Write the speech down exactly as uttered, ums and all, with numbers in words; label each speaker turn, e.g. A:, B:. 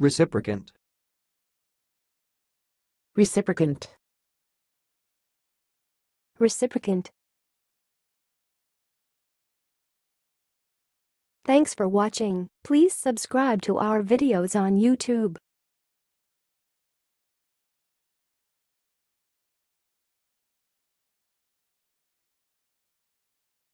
A: Reciprocant.
B: Reciprocant.
C: Reciprocant. Thanks for watching. Please subscribe to our videos on YouTube.